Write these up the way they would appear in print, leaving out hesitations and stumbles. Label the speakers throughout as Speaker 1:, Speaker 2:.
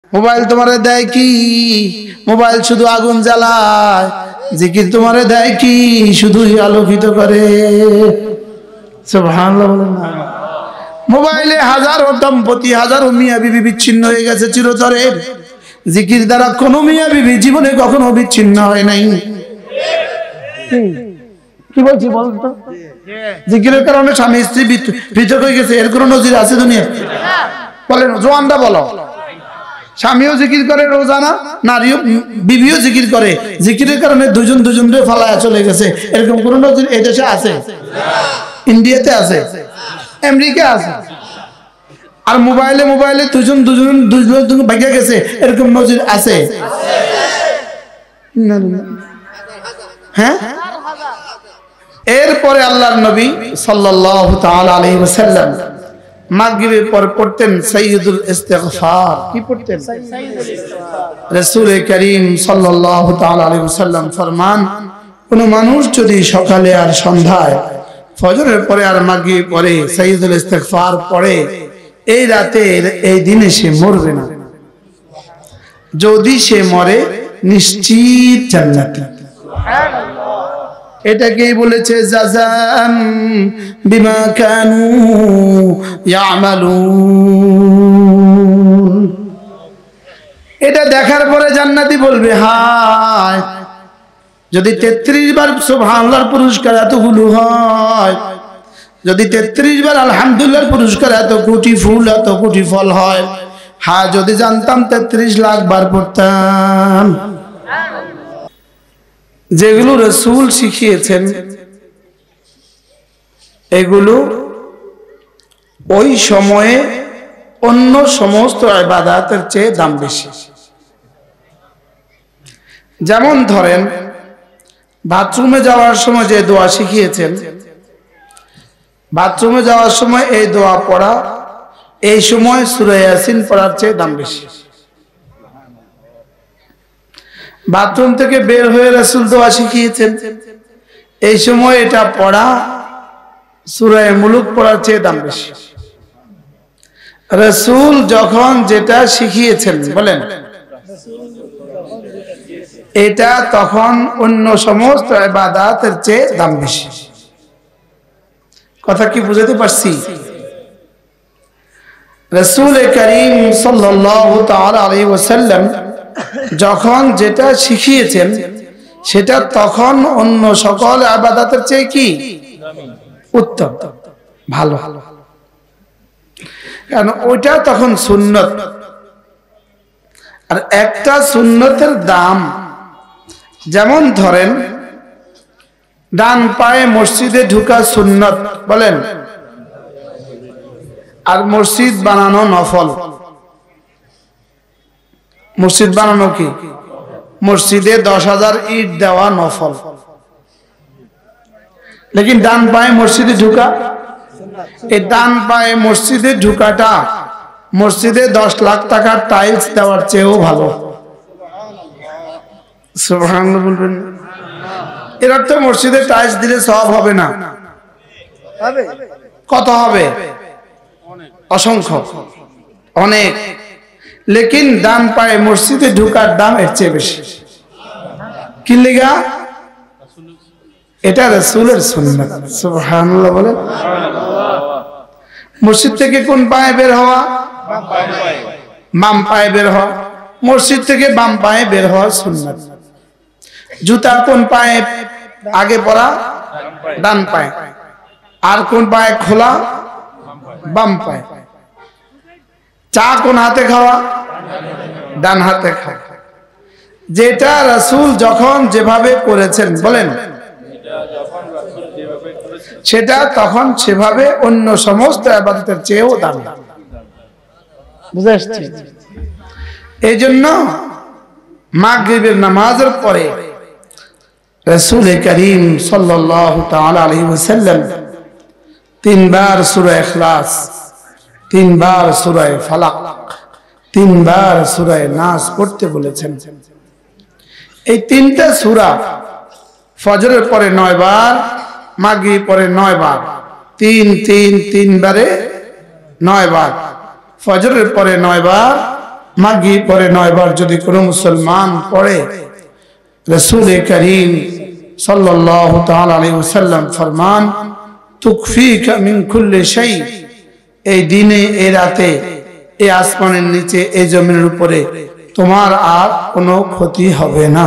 Speaker 1: Mobile তোমারে দেয় কি? মোবাইল শুধু আগুন জ্বালায়। জিকির তোমারে দেয় কি? শুধুই আলোকিত করে। সুবহানাল্লাহ বলেন না। মোবাইলে হাজারো দম্পতি, হাজারো মিয়া বিবি বিচ্ছিন্ন হয়ে গেছে চিরতরের। জিকির দ্বারা কোনো মিয়া বিবি জীবনে কখনো বিচ্ছিন্ন হয় নাই। কি বলছি বলতো? জিকিরের কারণে স্বামী স্ত্রী পৃথক হয়ে গেছে, এর কোনো নজির আছে দুনিয়া? বলেন, জোয়ানরা বলো। স্বামীও জিকির করে রোজানা, নারীও বিবিও জিকির করে, জিকিরের কারণে দুজন দুজনরে ফালায়া চলে গেছে, এরকম কোন নজির এই দেশে আছে? ইন্ডিয়াতে আছে, আমেরিকা আছে। আর মোবাইলে মোবাইলে দুজন ভাগিয়া গেছে, এরকম নজির আছে? হ্যাঁ। এরপরে আল্লাহর নবী সাল্লাল্লাহু তাআলা আলাইহি ওয়াসাল্লাম মাগরিবের পর পড়তেন সাইয়্যিদুল ইস্তিগফার। কি পড়তেন? সাইয়্যিদুল ইস্তিগফার। রাসূল করিম সাল্লাল্লাহু তাআলা আলাইহি ওয়াসাল্লাম ফরমান, কোন মানুষ যদি সকালে আর সন্ধ্যায়, ফজরের পরে আর মাগরিব পরে সাইয়্যিদুল ইস্তিগফার পড়ে, এই রাতের এই দিনে সে মরবে না। যদি সে মরে নিশ্চিত জান্নাতি। সুবহানাল্লাহ। এটাকেই বলেছে জাযাম বিমা কানু ইয়ামালুন। এটা দেখার পরে জান্নাতি বলবে, হায় যদি 33 বার সুবহানাল্লাহর পুরস্কার এতগুলো হয়, যদি 33 বার আলহামদুলিল্লাহর পুরস্কার এত কোটি ফুল এত কোটি ফল হয়, হ্যাঁ যদি জানতাম 33 লাখ বার পড়তাম। যেগুলো রাসূল শিখিয়েছেন এগুলো ওই সময়ে অন্য সমস্ত ইবাদতের চেয়ে দাম বেশি। যেমন ধরেন, বাথরুমে যাওয়ার সময় যে দোয়া শিখিয়েছেন, বাথরুমে যাওয়ার সময় এই দোয়া পড়া এই সময় সূরা ইয়াসিন পড়ার চেয়ে দাম বেশি। বাথরুম থেকে বের হয়ে রাসূল দোয়া শিখিয়েছেন, এই সময় এটা পড়া সূরা মুলুক পড়ার চেয়ে দাম বেশি। রাসূল যখন যেটা শিখিয়েছেন, বলেন, এটা তখন অন্য সমস্ত ইবাদতের চেয়ে দাম বেশি। কথা কি বুঝাতে পারছি? রাসূল করিম সাল্লাল্লাহু তাআলা আলাইহি ওয়াসাল্লাম যখন যেটা শিখিয়েছেন সেটা তখন অন্য সকল ইবাদতের চেয়ে কি উত্তম, ভালো। কারণ ওইটা তখন সুন্নত, আর একটা সুন্নতের দাম, যেমন ধরেন ডান পায়ে মসজিদে ঢোকা সুন্নত, বলেন, আর মসজিদ বানানো নফল। মসজিদ বানানো কি? মসজিদে 10,000 ইট দেওয়া নফল। লেকিন ডান পায়ে মসজিদে ঢোকা, এই ডান পায়ে মসজিদে ঢোকাটা মসজিদে 10 লাখ টাকার টাইলস দেওয়ার চেয়েও ভালো। সুবহানাল্লাহ বলবেন। এর অর্থ মসজিদে টাইলস দিলে সওয়াব হবে না, কত হবে? অসংখ্য, অনেক। লেকিন ডান পায়ে মসজিদে ঢোকার দাম এর চেয়ে বেশি। কি লিগা? এটা রাসূলের সুন্নাত। সুবহানাল্লাহ বলেন। মসজিদ থেকে কোন পায়ে বের হওয়া? বাম পায়ে বের হওয়া। মসজিদ থেকে বাম পায়ে বের হওয়া সুন্নাত। জুতা কোন পায়ে আগে পরা? ডান পায়ে। আর কোন পায়ে খোলা? বাম পায়ে। চা কোন হাতে খাওয়া? ডান হাতে খাওয়া। যেটা রাসূল যখন যেভাবে করেছেন, বলেন, সেটা তখন সেভাবে অন্য সমস্ত ইবাদতের চেয়েও দামি। বুঝে আসছে? এই জন্য মাগরিবের নামাজের পরে রাসূল করিম সাল্লাল্লাহু তাআলা আলাইহি ওয়াসাল্লাম 3 বার সূরা ইখলাস, 3 বার সূরা ফালাক, 3 বার সূরা নাস পড়তে বলেছেন। এই 3টা সূরা ফজরের পরে 9 বার, মাগরিব পরে 9 বার, 3 বারে 9 বার। ফজরের পরে 9 বার, মাগরিব পরে 9 বার যদি কোনো মুসলমান পড়ে, রাসূল করিম সাল্লাল্লাহু তাআলা আলাইহি ওয়াসাল্লাম ফরমান, তুকফিকা মিন কুল্লি শাই, এই দিনে এই রাতে এই আসমানের নিচে এই জমিনের উপরে তোমার আর কোনো ক্ষতি হবে না।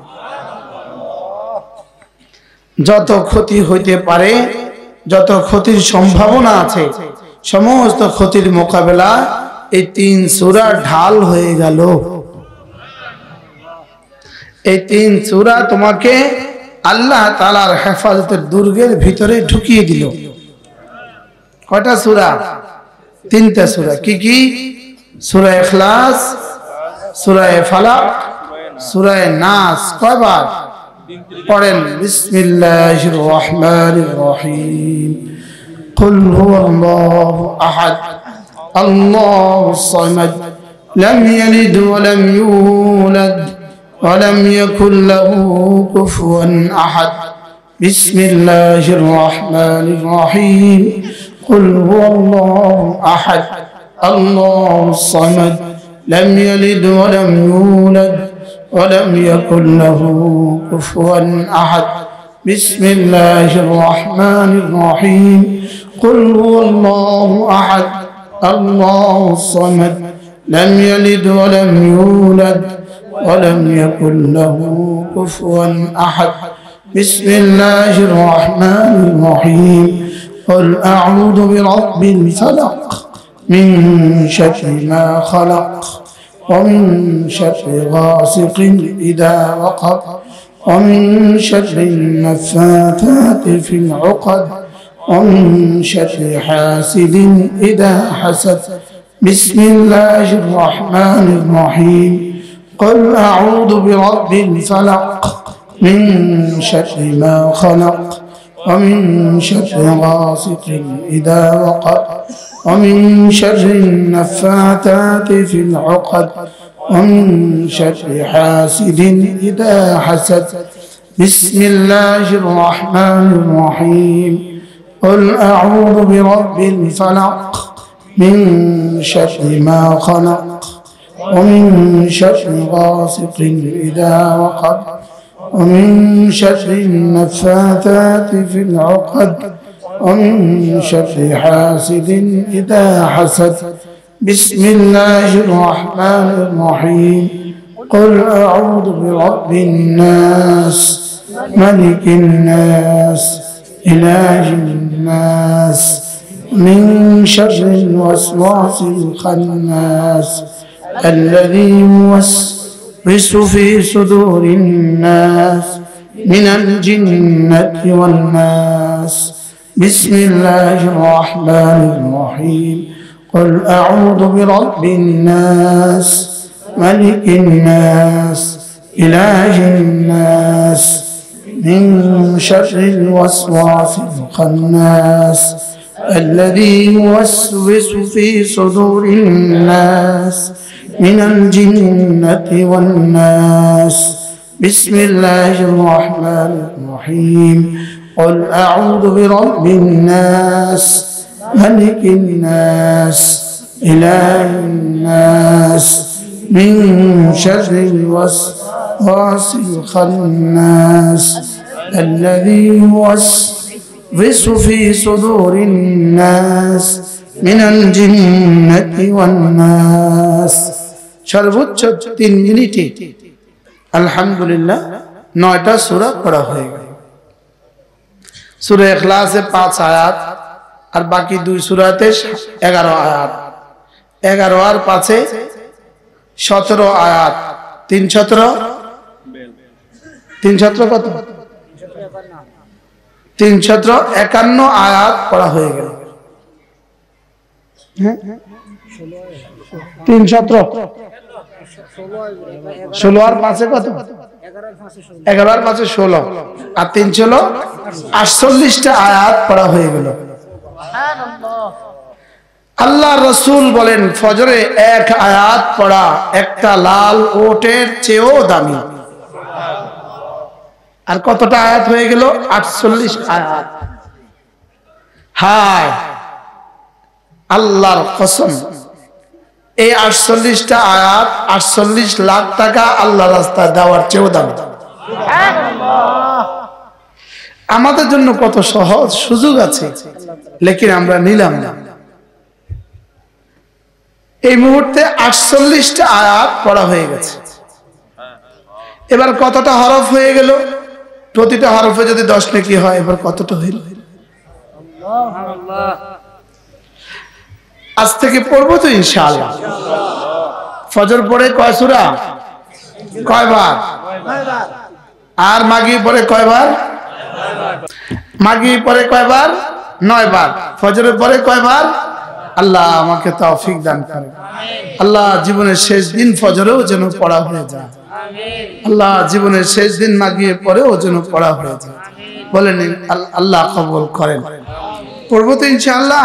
Speaker 1: যত ক্ষতি হইতে পারে, যত ক্ষতির সম্ভাবনা আছে, সমস্ত ক্ষতির মোকাবেলা এই 3 সূরা ঢাল হয়ে গেল। এই 3 সূরা তোমাকে আল্লাহ তাআলার হেফাজতের দুর্গের ভিতরে ঢুকিয়ে দিল। কয়টা সূরা? 3টা সূরা। কি কি? সূরা ইখলাস, সূরা ফালাক, সূরা নাস। কয়বার পড়েন? বিসমিল্লাহির রহমানির রহিম। কুল হুয়াল্লাহু আহাদ আল্লাহুস সামাদ লাম ইয়ালিদ ওয়া লাম ইউলাদ ওয়া লাম ইয়াকুল লাহু কুফুয়ান আহাদ। বিসমিল্লাহির রহমানির রহিম। কুল হুয়াল্লাহু আহাদ আল্লাহুস সামাদ লাম ইয়ালিদ ওয়া লাম ইউলাদ ولم يكن له كفوا أحد. بسم الله الرحمن الرحيم. قل هو الله أحد الله الصمد لم يلد ولم يولد ولم يكن له كفوا أحد. بسم الله الرحمن الرحيم. قل أعوذ برب الفلق من شر ما خلق ومن شر غاسق إذا وقب ومن شر النفاثات في العقد ومن شر حاسد إذا حسد. بسم الله الرحمن الرحيم. قل أعوذ برب الفلق من شر ما خلق ومن شر غاسق إذا وقب ومن شر النفاثات في العقد ومن شر حاسد إذا حسد. بسم الله الرحمن الرحيم. قل أعوذ برب الفلق من شر ما خلق ومن شر غاسق إذا وقب ومن شر النفاثات في العقد ومن شر حاسد إذا حسد. بسم الله الرحمن الرحيم. قل أعوذ برب الناس ملك الناس إله الناس من شر الوسواس الخناس الذي يوسوس في صدور الناس من الجنة والناس. بسم الله الرحمن الرحيم. قل أعوذ برب الناس ملك الناس إله الناس من شر الوسواس الخناس الذي يوسوس في صدور الناس من الجنة والناس. بسم الله الرحمن الرحيم. قل أعوذ برب الناس ملك الناس إله الناس من شر الوسواس الخناس الذي يوسوس في صدور الناس من الجنة والناس. সর্বোচ্চ 3 মিনিটে আলহামদুলিল্লাহ 9টা সূরা পড়া হয়ে গেল। সূরা ইখলাসে 5 আয়াত আর বাকি 2 সূরাতে 11 আয়াত। 11 আর 5-এ 17 আয়াত। 3 17 কত? 351 আয়াত পড়া হয়ে গেল। হ্যাঁ 317 16 আর 5-এ কত? 11 আর 5-এ 16 আর 3 ছিল 48টা আয়াত পড়া হয়ে গেল। আল্লাহ রাসূল বলেন ফজরে 1 আয়াত পড়া একটা লাল ওটের চেয়েও দামি। আর কতটা আয়াত হয়ে গেল? 48 আয়াত। হায় আল্লাহর কসম, এই 48টা আয়াত 48 লাখ টাকা আল্লাহর রাস্তায় দেওয়ার চেয়েও দামি। আমাদের জন্য কত সহজ সুযোগ আছে, লেকিন আমরা নিলাম না। এই মুহূর্তে 48টা আয়াত পড়া হয়ে গেছে। এবার কতটা হরফ হয়ে গেল? প্রতিটা হরফে যদি 10 নেকি হয়, এবার কতটা হইল? আজ থেকে পড়বো তো ইনশাআল্লাহ। ফজর পড়ে কয় সূরা? কয়বার? আর মাগরিব পড়ে কয়বার? মাগরিব পড়ে কয়বার? 9 বার। ফজরের পরে কয়বার? আল্লাহ আমাকে তৌফিক দান করে। আল্লাহ জীবনের শেষ দিন ফজরেও যেন পড়া হয়ে যায়। আল্লাহ জীবনের শেষ দিন মাগরিব পরেও যেন পড়া হয়ে যায়। বলেন আল্লাহ কবুল করেন। পড়বো তো ইনশাআল্লাহ।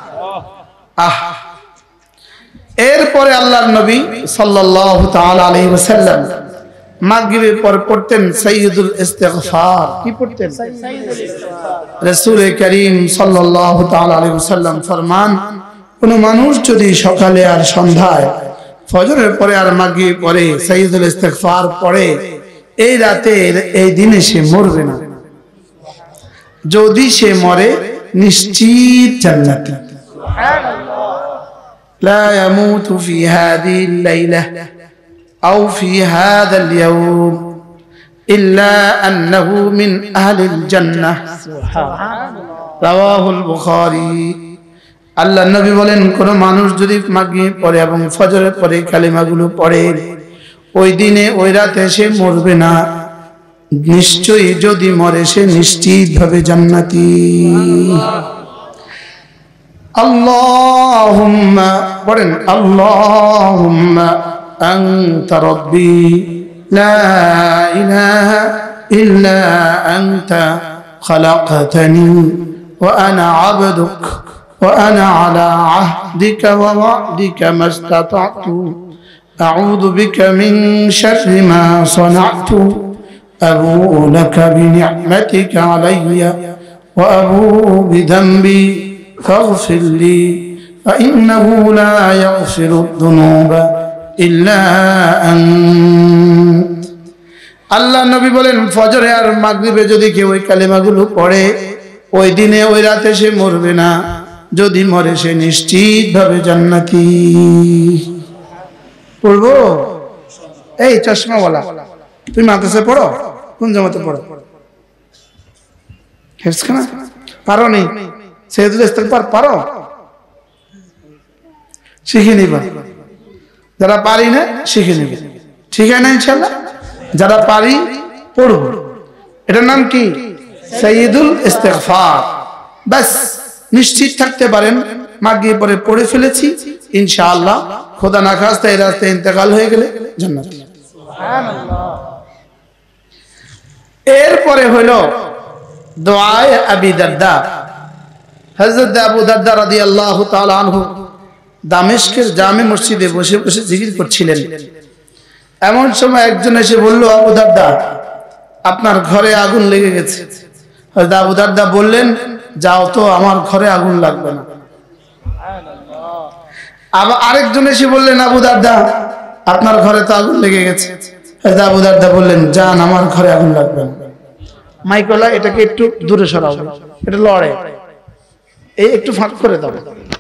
Speaker 1: এরপরে আল্লাহর নবী সাল্লাল্লাহু তাআলা আলাইহি ওয়াসাল্লাম মাগরিবের পর পড়তেন সাইয়্যিদুল ইস্তিগফার। কি পড়তেন? সাইয়্যিদুল ইস্তিগফার। রাসূল করিম সাল্লাল্লাহু তাআলা আলাইহি ওয়াসাল্লাম ফরমান, কোন মানুষ যদি সকালে আর সন্ধ্যায় ফজরের পরে আর মাগরিব পরে সাইয়্যিদুল ইস্তিগফার পড়ে, এই রাতে এই দিনে সে মরবে না। যদি সে মরে নিশ্চিত জান্নাতি। সুবহানাল্লাহ। লা ইয়ামুতু ফি হাযিহিল লাইলা আও ফি হাযাল ইয়াওম ইল্লা আন্নাহু মিন আহলিল জান্নাহ। সুবহানাল্লাহ। রাওয়াহুল বুখারী। আল্লাহ নবী বলেন, কোন মানুষ যদি মাগরিব পড়ে এবং ফজরের পরে কালিমাগুলো পড়ে, ওই দিনে ওই রাতে সে মরবে না, নিশ্চয়ই যদি মরে সে নিশ্চিতভাবে জান্নাতি। আল্লাহুম্মা পড়েন, আল্লাহুম্মা আনতা রাব্বি লা ইলাহা ইল্লা আনতা খালাকতানি ওয়া আনা আবদুক ওয়া আনা আলা আহদিকা ওয়া ওয়া'দিকা মাস্তাতা'তু আউযু বিকা মিন শাররি মা সানা'তু أبوء لك بنعمتك علي وأبوء بذنبي فاغفر لي فإنه لا يغفر الذنوب إلا أنت। আল্লাহ নবী বলেন, ফজরে আর মাগরিবে যদি কেউ ওই কালিমাগুলো পড়ে, ওই দিনে ওই রাতে সে মরবে না, যদি মরে সে নিশ্চিতভাবে জান্নাতি। পড়বো? এই চশমাওয়ালা, তুমি মাদ্রাসায় পড়ো? কোন জামাতে পড়ো? হেফজখানা পারো? নি সাইয়্যিদুল ইস্তিগফার পারো? শিখে নিবা। যারা পারি না শিখে নিবে, ঠিক আছে না ইনশাআল্লাহ? যারা পারি পড়ব। এটার নাম কি? সাইয়্যিদুল ইস্তিগফার। বাস নিশ্চিত থাকতে পারেন, মাগরিব পরে পড়ে ফেলেছি ইনশাআল্লাহ, খোদা না খাস্তা এই রাস্তায় ইন্তেকাল হয়ে গেলে জান্নাত। সুবহানাল্লাহ। এরপরে হলো দুআয়ে আবি দারদা। হযরত আবু দারদা রাদিয়াল্লাহু তাআলা আনহু দামেস্কের জামে মসজিদে বসে বসে জিকির করছিলেন। এমন সময় একজন এসে বলল, আবু দারদা আপনার ঘরে আগুন লেগে গেছে। হযরত আবু দারদা বললেন, যাও তো, আমার ঘরে আগুন লাগবে না। সুবহানাল্লাহ। আবার আরেকজন এসে বললেন, আবু দারদা আপনার ঘরে তো আগুন লেগে গেছে। হযরত আবু দারদা বললেন, যান, আমার ঘরে আগুন লাগবে না। মাইকলা এটাকে একটু দূরে সরাও, এটা লড়ে, এই একটু ফাঁক করে দাও,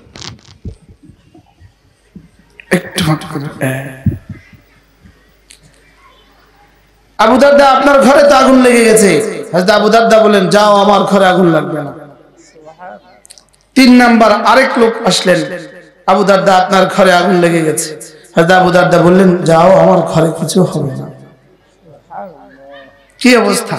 Speaker 1: একটু ফাঁক করে। আবু দারদা আপনার ঘরে তো আগুন লেগে গেছে। হযরত আবু দারদা বললেন, যাও, আমার ঘরে আগুন লাগবে না। 3 নাম্বার আরেক লোক আসলেন, আবু দারদা আপনার ঘরে আগুন লেগে গেছে। হযরত আবু দারদা বললেন, যাও, আমার ঘরে কিছু হবে না। কি অবস্থা!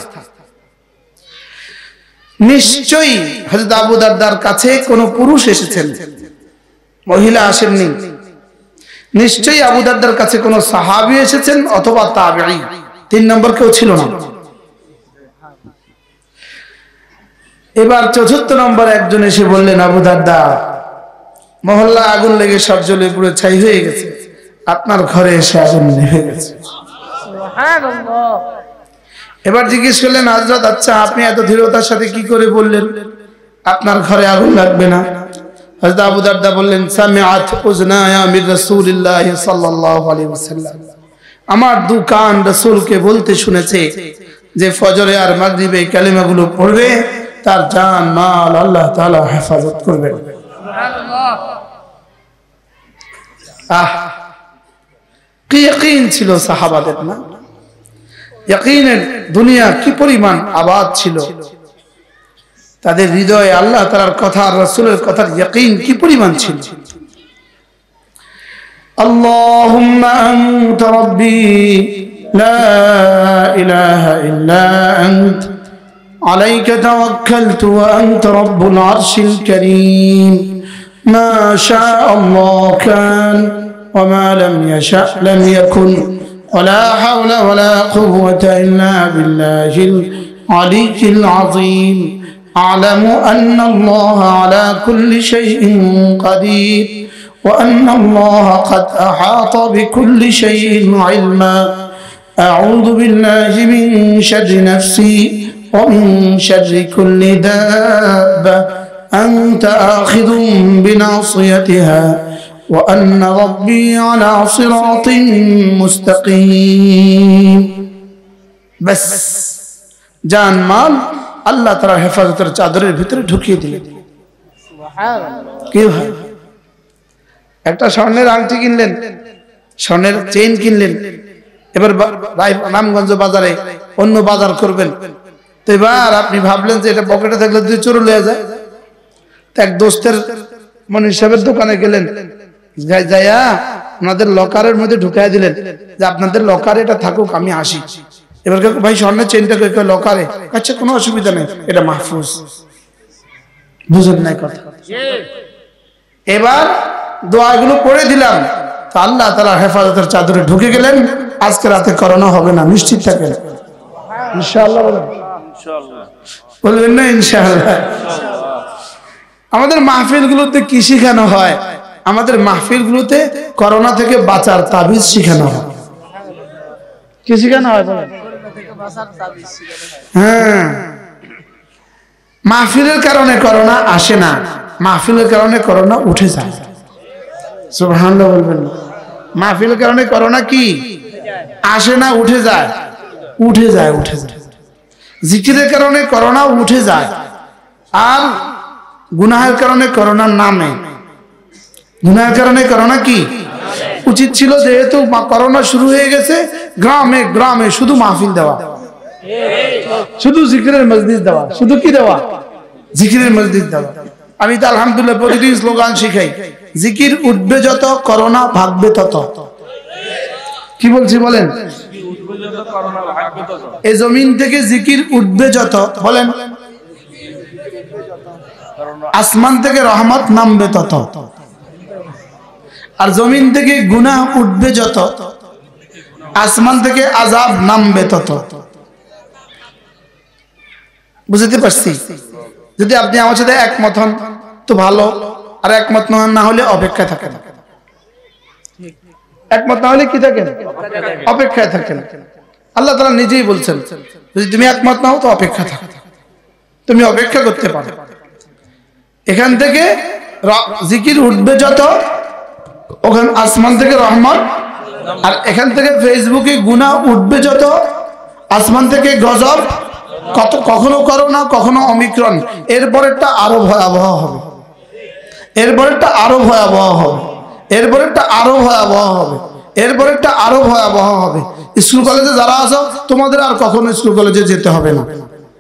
Speaker 1: নিশ্চয়ই হযরত আবু দারদার কাছে কোন পুরুষ এসেছেন, মহিলা আসেননি। নিশ্চয়ই আবু দারদার কাছে কোন সাহাবী এসেছেন অথবা তাবেঈ। 3 নম্বর কেউ ছিল না। এবার ৪র্থ নম্বর একজন এসে বললেন, আবু দারদা মহল্লা আগুন লেগে সব জ্বলে পুড়ে ছাই হয়ে গেছে, আপনার ঘরে এসে আগুন লেগে গেছে। সুবহানাল্লাহ। এবার জিজ্ঞেস করলেন, হযরত আচ্ছা আপনি এত দৃঢ়তার সাথে কি করে বললেন আপনার ঘরে আগুন লাগবে না? হযরত আবু দারদা বললেন সামিআত উযনায়া মির রাসূলিল্লাহ সাল্লাল্লাহু আলাইহি ওয়াসাল্লাম, আমার দু কান রাসূলকে বলতে শুনেছে যে ফজরে আর মাগরিবে কালিমাগুলো পড়বে তার জান মাল আল্লাহ তাআলা হেফাজত করবেন। সুবহানাল্লাহ। কি ইয়াকিন ছিল সাহাবাদের, না? ইয়াকিনের দুনিয়া কি পরিমাণ আবাদ ছিল, তাদের হৃদয়ে আল্লাহ তাআলার কথা আর রাসূলের কথার ইয়াকিন কি পরিমাণ ছিল। আল্লাহুম্মা আনতা রাব্বি লা ইলাহা ইল্লা আনতা আলাইকা তাওয়াক্কালতু ওয়া আনতা রাব্বুল আরশিল কারীম মা শাআআল্লাহু কান ওয়া মা লাম ইয়াশা লাম ইয়াকুন ওয়া লা হাওলা ওয়া লা কুওয়াতা ইল্লা বিল্লাহিল আলিয়্যিল আযীম أعلم أن الله على كل شيء قدير وأن الله قد أحاط بكل شيء علما أعوذ بالله من شر نفسي ومن شر كل دابة أنت آخذ بناصيتها وأن ربي على صراط مستقيم بس জান মাল আল্লাহ তাআলার হেফাজতের চাদরের ভিতরে ঢুকিয়ে দিলেন। সুবহানাল্লাহ। কি হয়, একটা স্বর্ণের আংটি কিনলেন, স্বর্ণের চেইন কিনলেন, এবার নামগঞ্জ বাজারে অন্য বাজার করবেন, তো এবার আপনি ভাবলেন যে এটা পকেটে থাকলে যদি চোর লয়ে যায়, তো এক দোস্তের মনির সাহেবের দোকানে গেলেন, যাইয়া ওনাদের লকারের মধ্যে ঢুকাই দিলেন যে আপনাদের লকারে এটা থাকুক, আমি আসি। এবার ভাই স্বর্ণের চেনটা লকারে, আচ্ছা কোনো অসুবিধা নেই, এটা মাহফুজ। বুঝেন নাই কথা? এবার দোয়াগুলো পড়ে দিলাম, তো আল্লাহ তাআলার হেফাজতের চাদরে ঢুকে গেলেন। আজকে রাতে করোনা হবে না, নিশ্চিত থাকেন ইনশাআল্লাহ। বলেন ইনশাআল্লাহ, বলবেন না ইনশাআল্লাহ? আমাদের মাহফিলগুলোতে কি শেখানো হয়? আমাদের মাহফিলগুলোতে করোনা থেকে বাঁচার তাবিজ শেখানো হয়। কি শেখানো হয়? হ্যাঁ, মাহফিলের কারণে করোনা আসে না, মাহফিলের কারণে করোনা উঠে যায়। সুবহানাল্লাহ বলবেন না? মাহফিলের কারণে করোনা কি আসে না, উঠে যায়, উঠে যায়, উঠে যায়। জিকিরের কারণে করোনা উঠে যায়, আর গুনাহের কারণে করোনা নামে। গুনাহের কারণে করোনা কি উচিত ছিল, যেহেতু করোনা শুরু হয়ে গেছে, গ্রামে গ্রামে শুধু মাহফিল দেওয়া, শুধু জিকিরের মজলিস দেওয়া, শুধু কি দেওয়া? জিকিরের মজলিস দেওয়া। আমি তো আলহামদুলিল্লাহ প্রতিদিন স্লোগান শিখাই, জিকির উঠবে যত করোনা ভাগবে তত। কি বলছি বলেন? এই জমিন থেকে জিকির উঠবে যত, বলেন, আসমান থেকে রহমত নামবে তত, আর জমিন থেকে গুনাহ উঠবে যত, আসমান থেকে আযাব নামবে তত। বুঝতে পারছি? যদি আপনি আমার সাথে একমত হন তো ভালো, আর একমত না হলে অপেক্ষায় থাকেন। একমত না হলে কি থাকেন? অপেক্ষায় থাকেন। আল্লাহ তাআলা নিজেই বলছেন, যদি তুমি একমত না হও তো অপেক্ষা থাকো, তুমি অপেক্ষা করতে পারো। এখান থেকে জিকির উঠবে যত, ওখান আসমান থেকে রহমত, আর এখান থেকে ফেসবুকে গুনাহ উঠবে যত, আসমান থেকে গজব, কখনো করোনা, কখনো অমিক্রন। এরপরেরটা আরো ভয়াবহ হবে, এরপরেরটা আরো ভয়াবহ হবে, এরপরেরটা আরো ভয়াবহ হবে, এরপরেরটা আরো ভয়াবহ হবে। স্কুল কলেজে যারা আছো, তোমাদের আর কখনো স্কুল কলেজে যেতে হবে না,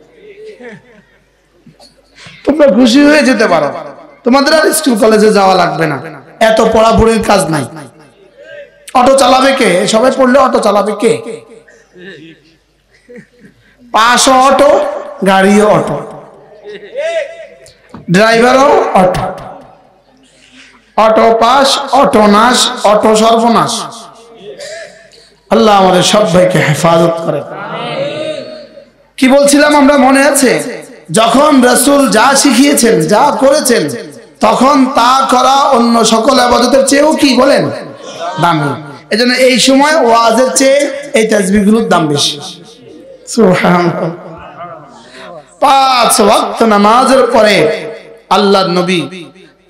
Speaker 1: তোমরা খুশি হয়ে যেতে পারো, তোমাদের আর স্কুল কলেজে যাওয়া লাগবে না, এত পড়াপড়ির কাজ নাই। অটো চালাবে কে? সবাই পড়লে অটো চালাবে কে? পাশও অটো, গাড়িও অটো, ড্রাইভারও অটো। অটো পাস, অটো নাশ, অটো সর্বনাশ। আল্লাহ আমাদের সবাইকে হেফাজত করে। কি বলছিলাম আমরা, মনে আছে? যখন রাসূল যা শিখিয়েছেন, যা করেছেন, তখন তা করা অন্য সকল ইবাদতের চেয়েও কি বলেন দামি। এজন্য এই সময় ওয়াজের চেয়ে এই তাসবিহগুলোর দাম বেশি। সুবহানাল্লাহ। 5 ওয়াক্ত নামাজের পরে আল্লাহর নবী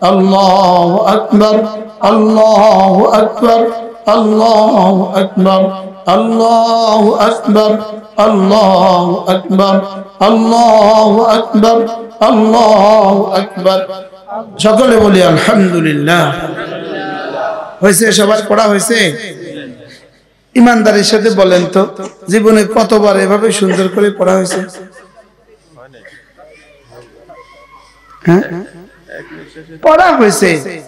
Speaker 1: আল্লাহু আকবার, আল্লাহু আকবার, আল্লাহু আকবার, আল্লাহু আকবার, আল্লাহু আকবার, আল্লাহু আকবার, আল্লাহু আকবার। সকলে বলি আলহামদুলিল্লাহ। হয়েছে? সবার পড়া হয়েছে? ইমানদারের সাথে বলেন তো, জীবনে কতবার এভাবে সুন্দর করে পড়া হয়েছে? হ্যাঁ, পড়া হয়েছে,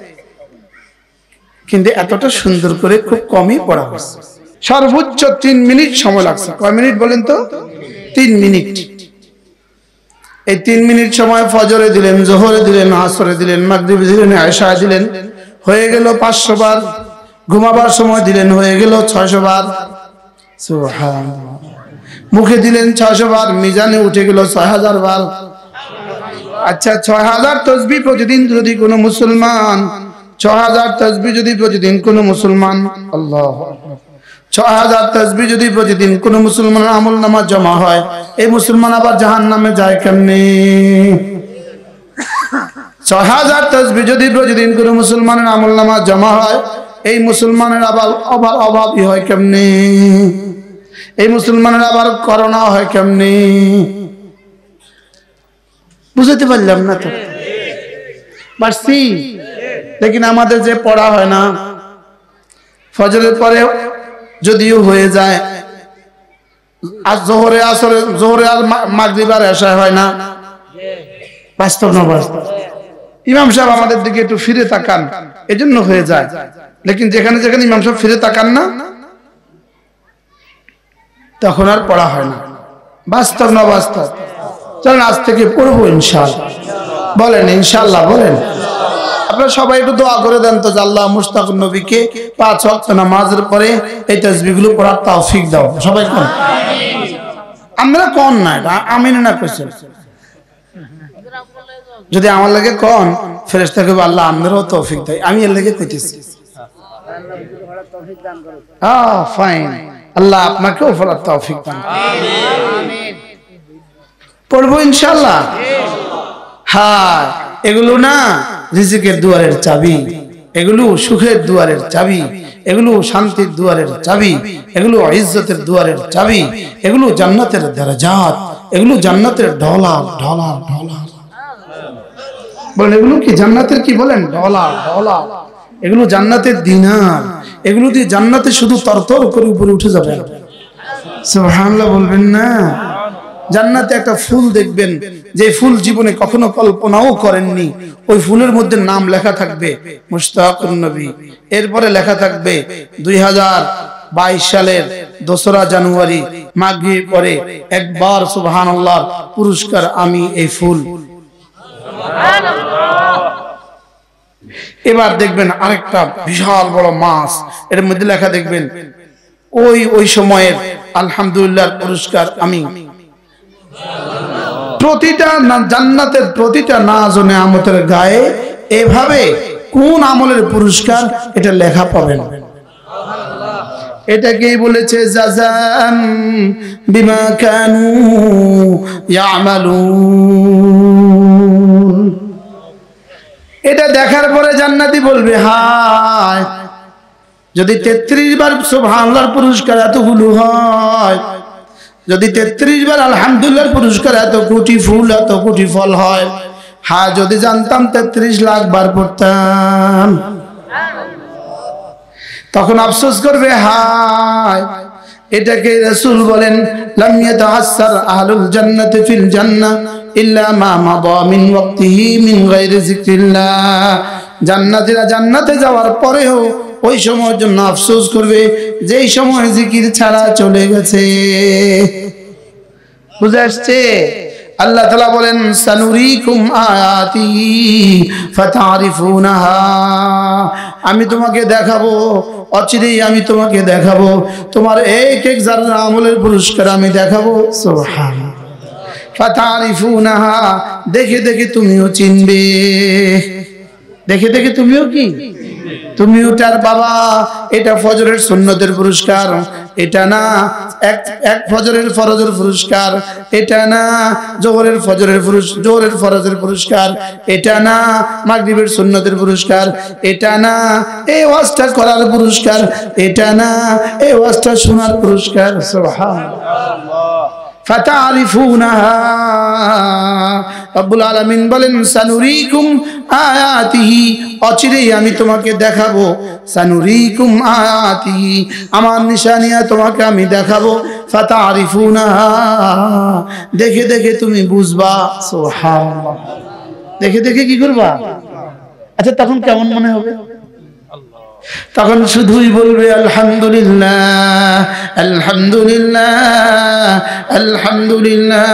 Speaker 1: কিন্তু এতটা সুন্দর করে খুব কমই পড়া হয়েছে। সর্বোচ্চ 3 মিনিট সময় লাগছে। কয় মিনিট বলেন তো? 3 মিনিট। এই 3 মিনিট সময় ফজরে দিলেন, জোহরে দিলেন, আসরে দিলেন, মাগরিবে দিলেন, এশায় দিলেন, হয়ে গেল 500 বার। ঘুমাবার সময় দিলেন, হয়ে গেল 600 বার। সুবহানাল্লাহ। মুখে দিলেন 600 বার, মিজানে উঠে গেল 6000 বার। আচ্ছা, 6000 তাসবিহ প্রতিদিন যদি কোনো মুসলমান 6000 তাসবিহ যদি প্রতিদিন কোনো মুসলমান, আল্লাহু আকবার, 6000 তাসবিহ যদি প্রতিদিন কোনো মুসলমানের আমলনামা জমা হয়, এই মুসলমান আবার জাহান্নামে যায় কেমনে? 6000 তাসবিহ যদি প্রতিদিন কোনো মুসলমানের আমলনামা জমা হয়, এই মুসলমানের আবার অভাবই হয় কেমনে? এই মুসলমানের আবার করোনা হয় কেমনে? বুঝতে পারলাম না তো। পারছি? লেকিন আমাদের যে পড়া হয় না, ফজরের পরে যদিও হয়ে যায়, আর জোহরে আসরে, জোহরে আর মাগরিব আর এশা হয় না। বাস্তব না বাস্তব? ইমাম সাহেব আমাদের দিকে একটু ফিরে তাকান, এজন্য হয়ে যায়। লেকিন যেখানে যেখানে ইমাম সাহেব ফিরে তাকান না, তখন আর পড়া হয় না। বাস্তব না বাস্তব? চলেন আজ থেকে পড়বো ইনশাআল্লাহ। বলেন ইনশাআল্লাহ, বলেন। আপনারা সবাই একটু দোয়া করে দেন তো, আল্লাহ মুশতাকুন নবীকে 5 ওয়াক্ত নামাজের পরে এই তাসবিহগুলো পড়ার তৌফিক দাও। সবাই কোন আমরা কোন না, এটা আমিন না কইছেন। যদি আমার লাগে কোন ফেরেশতাকে আল্লাহ আমরাও তৌফিক দেয়, আমি এর লাগে কইতেছি। ফাইন, আল্লাহ আপনাকেও পড়ার তৌফিক দান। আমিন। পড়বো ইনশাআল্লাহ। হ্যাঁ, এগুলো না রিজিকের দুয়ারের চাবি, এগুলো সুখের দুয়ারের চাবি, এগুলো শান্তির দুয়ারের চাবি, এগুলো ইজ্জতের দুয়ারের চাবি, এগুলো জান্নাতের দরজাত, এগুলো জান্নাতের ডলার ডলার ডলার। বলেন এগুলো কি জান্নাতের, কি বলেন, ডলার ডলার। এগুলো জান্নাতের দিনার, এগুলো দিয়ে জান্নাতে শুধু তরতর করে উপরে উঠে যাবে। সুবহানাল্লাহ বলবেন না? জান্নাতে একটা ফুল দেখবেন, যে ফুল জীবনে কখনো কল্পনাও করেননি, ওই ফুলের মধ্যে নাম লেখা থাকবে মুশতাকুন নবী। এরপরে লেখা থাকবে 2022 সালের 2রা জানুয়ারি মাগরিব পরে একবার সুবহানাল্লাহ পুরস্কার আমি এই ফুল। এবার দেখবেন আরেকটা বিশাল বড় মাছ, এর মধ্যে লেখা দেখবেন ওই সময়ের আলহামদুলিল্লাহ পুরস্কার আমি। প্রতিটা জান্নাতের প্রতিটা নাজ ও নেয়ামতের গায়ে এভাবে কোন আমলের পুরস্কার এটা লেখা পাবেন। এটাকেই বলেছে জাযাম বিমা কানু ইয়ামালুন। এটা দেখার পরে জান্নাতি বলবে, হায় যদি 33 বার সুবহানাল্লাহর পুরস্কার এতগুলো হয়, যদি 33 বার আলহামদুলিল্লাহর পুরস্কার এত কোটি ফুল এত কোটি ফল হয়, হ্যাঁ যদি জানতাম 33 লাখ বার পড়তাম। তখন আফসোস করবে, হায় এটাকে রাসূল বলেন লাম ইয়াতাআসসার আহলুল জান্নাতি ফিল জান্নাহ ইল্লা মা মাদা মিন ওয়াক্তিহি মিন গায়রি যিকরিল্লাহ। জান্নাতীরা জান্নাতে যাওয়ার পরেও ওই সময়ের জন্য আফসোস করবে যেই সময় জিকির ছাড়া চলে গেছে। বুঝে আসছে? আল্লাহ তাআলা বলেন সানুরিকুম আয়াতি ফাতারিফুনাহা। আমি তোমাকে দেখাবো, অচিরেই আমি তোমাকে দেখাবো, তোমার এক এক যারা আমলের পুরস্কার আমি দেখাবো। সুবহানাল্লাহ। ফাতারিফুনাহা, দেখে দেখে তুমিও চিনবে, দেখে দেখে তুমিও কি তুমি ওটার বাবা, এটা ফজরের সুন্নতের পুরস্কার, এটা না এক ফজরের ফরজের পুরস্কার, এটা না জোহরের ফরজের পুরস্কার, এটা না মাগরিবের সুন্নতের পুরস্কার, এটা না এই ওয়াজটা করার পুরস্কার, এটা না এই ওয়াজটা শোনার পুরস্কার। সুবহানাল্লাহ। ফাতারিফুনাহা, রব্বুল আলামিন বলেন সানুরিকুম আয়াতিহি, অচিরেই আমি তোমাকে দেখাবো, সানুরিকুম আয়াতিহি, আমার নিশানিয়া তোমাকে আমি দেখাবো, ফাতারিফুনাহা, দেখে দেখে তুমি বুঝবা। সুবহানাল্লাহ। দেখে দেখে কি করবা? আচ্ছা তখন কেমন মনে হবে? তখন শুধুই বলবে আলহামদুলিল্লাহ, আলহামদুলিল্লাহ, আলহামদুলিল্লাহ,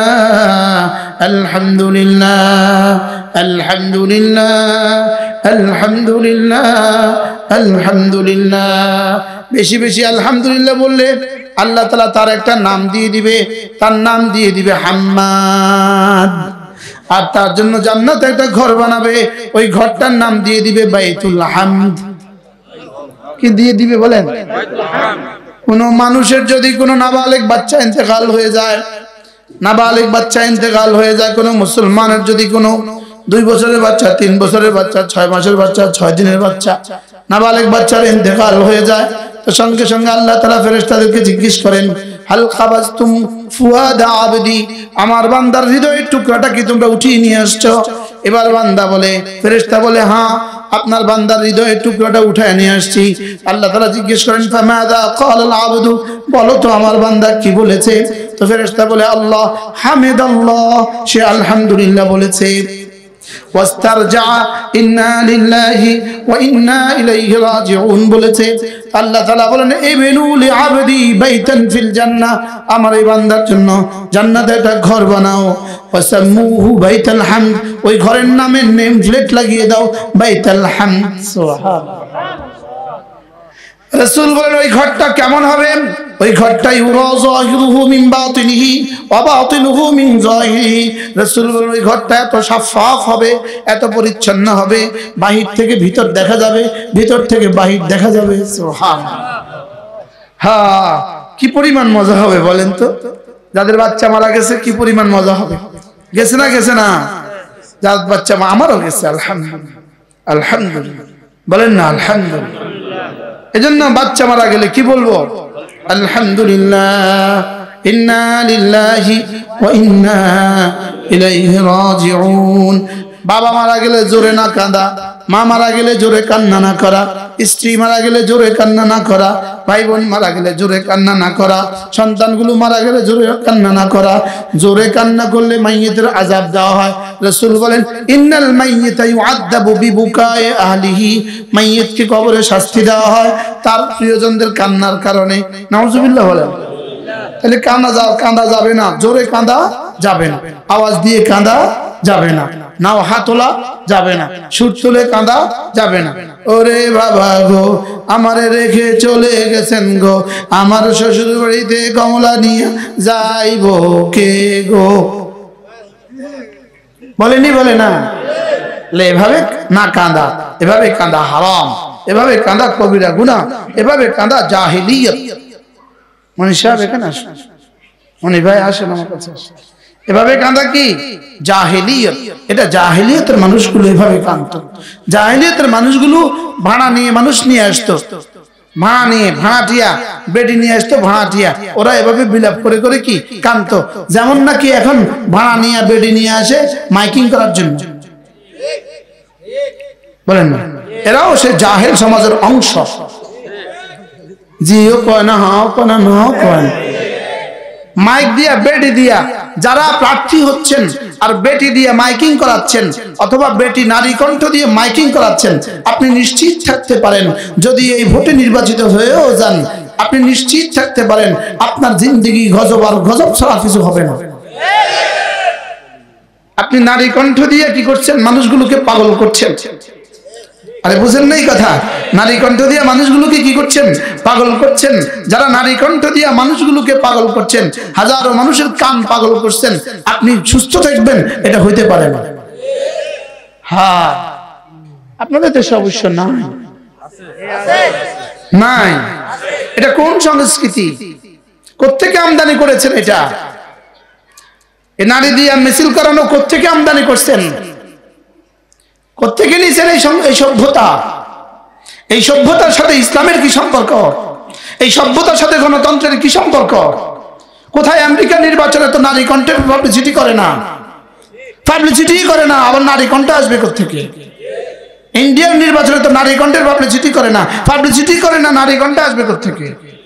Speaker 1: আলহামদুলিল্লাহ, আলহামদুলিল্লাহ, আলহামদুলিল্লাহ, আলহামদুলিল্লাহ। বেশি বেশি আলহামদুলিল্লাহ বললে আল্লাহ তাআলা তার একটা নাম দিয়ে দিবে, তার নাম দিয়ে দিবে হাম্মাদ। আর তার জন্য জান্নাতে একটা ঘর বানাবে, ওই ঘরটার নাম দিয়ে দিবে বাইতুল হামদ। কি দিয়ে দিবে বলেন? কোন মানুষের যদি কোনো নাবালিগ বাচ্চা ইন্তেকাল হয়ে যায়, নাবালিগ বাচ্চা ইন্তেকাল হয়ে যায়, কোনো মুসলমানের যদি কোনো 2 বছরের বাচ্চা, 3 বছরের বাচ্চা, 6 মাসের বাচ্চা, 6 দিনের বাচ্চা, নাবালিগ বাচ্চার ইন্তেকাল হয়ে যায়, তো সঙ্গে সঙ্গে আল্লাহ তাআলা ফেরেশতাদেরকে জিজ্ঞেস করেন হাল খাবাসতুম ফুয়াদা আবদি, আমার বান্দার হৃদয়ের টুকরাটা কি তোমরা উঠিয়ে নিয়ে আসছো? এবার বান্দা বলে, ফেরেশতা বলে হ্যাঁ, আপনার বান্দার হৃদয়ের টুকরাটা উঠায় নিয়ে আসছি। আল্লাহ তাআলা জিজ্ঞেস করেন ফামাযা ক্বালাল আবদু, বলো তো আমার বান্দা কি বলেছে? তো ফেরেশতা বলে আল্লাহ হামিদাল্লাহ, সে আলহামদুলিল্লাহ বলেছে। ওয়াস্তারজা ইন্না লিল্লাহি ওয়া ইন্না ইলাইহি রাজিউন বলেছে। আল্লাহ তাআলা বলেন ইবনু লিআবদি বাইতান ফিল জান্নাহ, আমার এই বান্দার জন্য জান্নাতে একটা ঘর বানাও, ওয়াসাম্মুহু বাইতুল হামদ, ওই ঘরের নামে নেম প্লেট লাগিয়ে দাও বাইতুল হামদ। সুবহানাল্লাহ। রাসূল বলেন ওই ঘরটা কেমন হবে? ওই ঘরটা ইউরা যাহিরুহু মিন বাতিনিহি ওয়া বাতিনুহু মিন যাহিরিহি। রাসূল বলেন ওই ঘরটা এত সাফাফ হবে, এত পরিচ্ছন্ন হবে, বাহির থেকে ভিতর দেখা যাবে, ভিতর থেকে বাহির দেখা যাবে। সুবহানাল্লাহ। হ্যাঁ, কি পরিমাণ মজা হবে বলেন তো? যাদের বাচ্চা মারা গেছে কি পরিমাণ মজা হবে? গেছে না? গেছে না? যাদের বাচ্চা আমারও গেছে, আলহামদুলিল্লাহ, আলহামদুলিল্লাহ বলেন না আলহামদুলিল্লাহ। এজন্য বাচ্চা মারা গেলে কি বলবো? আলহামদুলিল্লাহ, ইন্না লিল্লাহি ওয়া ইন্না ইলাইহি রাজিউন। বাবা মারা গেলে জোরে না কাঁদা, মা মারা গেলে জোরে কান্না না করা, স্ত্রী মারা গেলে জোরে কান্না না করা, ভাই বোন মারা গেলে জোরে কান্না না করা, সন্তানগুলো মারা গেলে জোরে কান্না না করা। জোরে কান্না করলে মাইয়িতের আযাব দেওয়া হয়। রাসূল বলেন ইন্নাল মাইয়িতা ইউআযাবু বিবুকায়ে আহলিহি, মাইয়িতকে কবরে শাস্তি দেওয়া হয় তার প্রিয়জনদের কান্নার কারণে। নাউজুবিল্লাহ বলেন। তাহলে কাঁদা যাবে না, জোরে কাঁদা যাবে না, আওয়াজ দিয়ে কাঁদা যাবে না, নাও হাত তোলা যাবে না, সুর তুলে কাঁদা যাবে না। ওরে বাবা গো, আমারে রেখে চলে গেছেন গো, আমার শ্বশুর বাড়িতে কমলা নিয়ে যাইব কে গো, বলেনি? বলে না? এভাবে না কাঁদা, এভাবে কাঁদা হারাম, এভাবে কাঁদা কবিরা গুনাহ, এভাবে কাঁদা জাহিলিয়ত। মনি সাহেব এখানে আসেন, মনি ভাই আসেন আমার কাছে। এভাবে কাঁদা কি জাহিলিয়ত? এটা জাহিলিয়তের মানুষগুলো এভাবে কাঁদতো। জাহিলিয়তের মানুষগুলো ভাড়া নিয়ে মানুষ নিয়ে আসতো, ভাড়া নিয়ে, ভাড়াটিয়া বেডি নিয়ে আসতো, ভাড়াটিয়া, ওরা এভাবে বিলাপ করে করে কি কাঁদতো। যেমন নাকি এখন ভাড়া নিয়ে বেডি নিয়ে আসে মাইকিং করার জন্য, বলেন না? এরাও সে জাহেল সমাজের অংশ। জিও কয় না, হাও কয় না, নাও কয় না। মাইক দিয়া বেটি দিয়া যারা প্রার্থী হচ্ছেন আর বেটি দিয়ে মাইকিং করাচ্ছেন, অথবা বেটি নারী কণ্ঠ দিয়ে মাইকিং করাচ্ছেন, আপনি নিশ্চিত থাকতে পারেন যদি এই ভোটে নির্বাচিত হয়েও যান, আপনি নিশ্চিত থাকতে পারেন আপনার জিন্দেগি গজব আর গজব ছাড়া কিছু হবে না। আপনি নারী কণ্ঠ দিয়ে কি করছেন? মানুষগুলোকে পাগল করছেন। আরে বুঝেন নাই কথা? নারী কণ্ঠ দিয়ে মানুষগুলোকে কি করছেন? পাগল করছেন। যারা নারী কণ্ঠ দিয়ে মানুষগুলোকে পাগল করছেন, হাজারো মানুষের কান পাগল করছেন, আপনি সুস্থ থাকবেন এটা হইতে পারে না। হ্যাঁ, আপনাদের দেশে অবশ্য নাই, নাই। এটা কোন সংস্কৃতি? কোত্থেকে আমদানি করেছেন? এটা এ নারী দিয়ে মিছিল করানো কোত্থেকে আমদানি করছেন? কোত্থেকে নিয়েছেন এই সভ্যতা? এই সভ্যতার সাথে ইসলামের কি সম্পর্ক? এই সভ্যতার সাথে গণতন্ত্রের কি সম্পর্ক? কোথায় আমেরিকার নির্বাচনে তো নারী কণ্ঠের পাবলিসিটি করে না, পাবলিসিটি করে না, আবার নারী কণ্ঠ আসবে কোত্থেকে? ইন্ডিয়ার নির্বাচনে তো নারী কণ্ঠের পাবলিসিটি করে না, পাবলিসিটি করে না, নারী কণ্ঠ আসবে কোত্থেকে?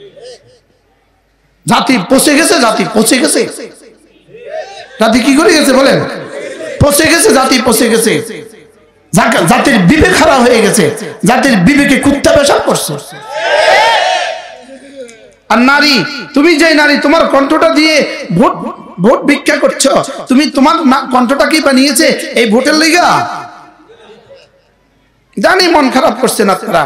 Speaker 1: জাতি পচে গেছে, জাতি পচে গেছে। জাতি কি করে গেছে বলেন? পচে গেছে, জাতি পচে গেছে। জাতির বিবেক খারাপ হয়ে গেছে, জাতির বিবেকে কুত্তা পেশাব করছে। আর নারী, তুমি যে নারী তোমার কণ্ঠটা দিয়ে ভোট ভিক্ষা করছো, তুমি তোমার কণ্ঠটা কি বানিয়েছে এই ভোটের লিগা? জানি মন খারাপ করছেন আপনারা।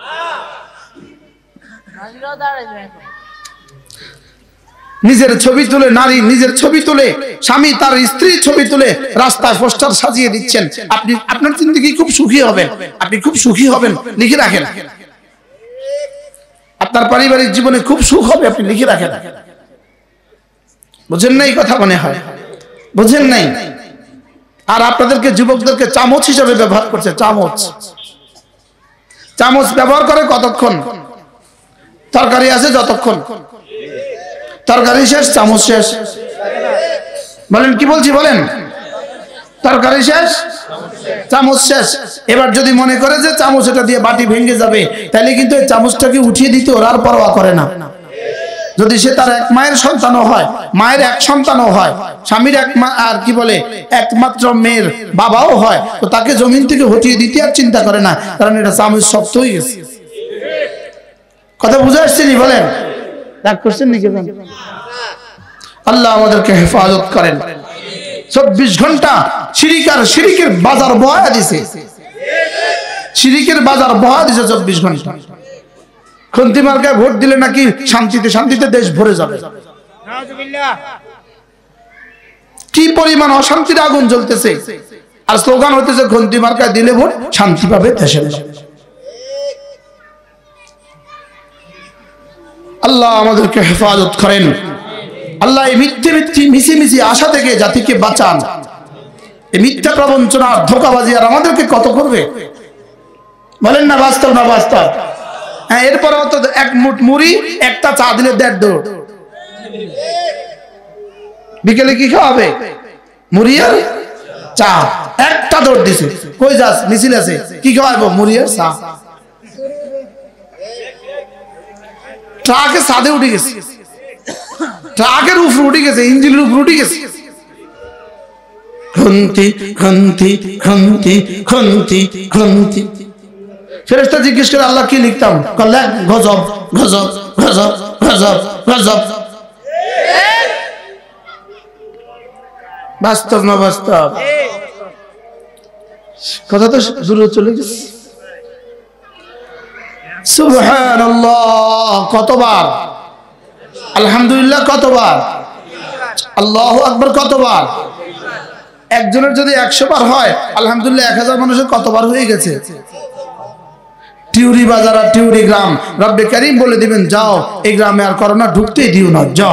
Speaker 1: নিজের ছবি তুলে, নারী নিজের ছবি তুলে, স্বামী তার স্ত্রীর ছবি তুলে রাস্তায় পোস্টার সাজিয়ে দিচ্ছেন। আপনি আপনার জিন্দেগি খুব সুখী হবেন, আপনি খুব সুখী হবেন, লিখে রাখেন। আপনার পারিবারিক জীবনে খুব সুখ হবে, আপনি লিখে রাখেন। বুঝেন নাই কথা? মনে হয় বুঝেন নাই। আর আপনাদেরকে যুবকদেরকে চামচ হিসেবে ব্যবহার করছে। চামচ চামচ ব্যবহার করে কতক্ষণ? তরকারি আছে যতক্ষণ, তরকারি শেষ চামচ শেষ। বলেন কি বলছি বলেন? তরকারি শেষ চামচ শেষ। এবার যদি মনে করে যে চামচ এটা দিয়ে বাটি ভেঙে যাবে, তাহলে কিন্তু এই চামচটাকে উঠিয়ে দিতে ওরা আর পরোয়া করে না। যদি সে তার এক মায়ের সন্তানও হয়, মায়ের এক সন্তানও হয়, স্বামীর আর কি বলে একমাত্র মেয়ের বাবাও হয়, তো তাকে জমিন থেকে হটিয়ে দিতে আর চিন্তা করে না, কারণ এটা চামচ শক্ত হয়ে গেছে। কথা বুঝে আসছেনি? বলেন রাগ করছেন নাকি? আল্লাহ আমাদেরকে হেফাজত করেন। 24 ঘন্টা শিরিকের বাজার বয়া দিছে, শিরিকের বাজার বয়া দিছে 24 ঘন্টা। খুন্তি মার্কায় ভোট দিলে নাকি শান্তিতে শান্তিতে দেশ ভরে যাবে। কি পরিমাণ অশান্তির আগুন জ্বলতেছে, আর স্লোগান হইতেছে খুন্তি মার্কায় দিলে ভোট শান্তি পাবে দেশের। আল্লাহ আমাদেরকে হেফাজত করেন। আল্লাহ এই মিছি আশা থেকে জাতিকে বাঁচান। এই মিথ্যা প্রবঞ্চনা, ধোঁকাবাজি আর আমাদেরকে কত করবে বলেন না? বাস্তব না বাস্তব? হ্যাঁ, এরপরে তো এক মুঠ মুড়ি একটা চা দিলে 1.5 দৌড়। বিকেলে কি খাওয়াবে? মুড়ি আর চা, একটা দৌড় দিছে। কই যাস? মিছিল আছে, কি খাওয়াবো? মুড়ি আর চা। ট্রাকে সাদে উঠে গেছে, ট্রাকের উপরে উঠে গেছে, ইঞ্জিনের উপরে উঠে গেছে। খুন্তি খুন্তি খুন্তি খুন্তি খুন্তি। ফেরেশতা জিজ্ঞেস করে আল্লাহ কি লিখতাম? কল্যাণ গজব গজব গজব গজব গজব। বাস্তব না বাস্তব? কথা তো দূরে চলে গেছে। সুবহানাল্লাহ কতবার? আলহামদুলিল্লাহ কতবার? আল্লাহু আকবার কতবার? একজনের যদি 100 বার হয়, আলহামদুলিল্লাহ 1000 মানুষের কতবার হয়ে গেছে? টিউরি বাজার আর টিউরি গ্রাম, রব্বে কারীম বলে দিবেন যাও এই গ্রামে আর করোনা ঢুকতেই দিও না, যাও।